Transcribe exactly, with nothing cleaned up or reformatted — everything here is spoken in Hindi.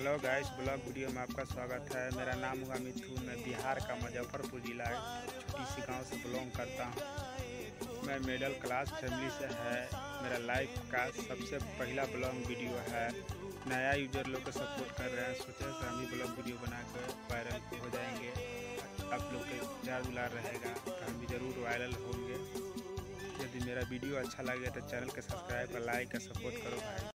हेलो गाइस, ब्लॉग वीडियो में आपका स्वागत है। मेरा नाम हुआ मिथुन। मैं बिहार का मुजफ्फरपुर जिला छोटी सी गांव से बिलोंग करता हूं। मैं मिडिल क्लास फैमिली से है। मेरा लाइफ का सबसे पहला ब्लॉग वीडियो है। नया यूजर लोग को सपोर्ट कर रहे हैं। सोचे से हम भी ब्लॉग वीडियो बनाकर वायरल हो जाएंगे। आप लोग के प्यार दुलार रहेगा तो हम भी ज़रूर वायरल होंगे। यदि मेरा वीडियो अच्छा लगे तो चैनल के सब्सक्राइब और लाइक का सपोर्ट करो भाई।